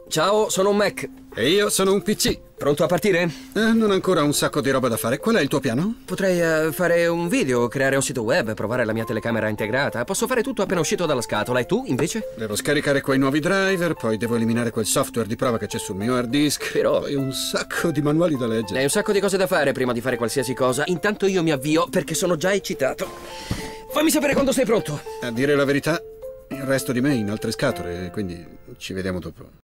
Ciao, sono un Mac. E io sono un PC. Pronto a partire? Non ancora un sacco di roba da fare. Qual è il tuo piano? Potrei fare un video, creare un sito web, provare la mia telecamera integrata. Posso fare tutto appena uscito dalla scatola. E tu, invece? Devo scaricare quei nuovi driver, poi devo eliminare quel software di prova che c'è sul mio hard disk. Però- Poi un sacco di manuali da leggere. Hai un sacco di cose da fare prima di fare qualsiasi cosa. Intanto io mi avvio perché sono già eccitato. Fammi sapere quando sei pronto. A dire la verità, il resto di me è in altre scatole, quindi ci vediamo dopo.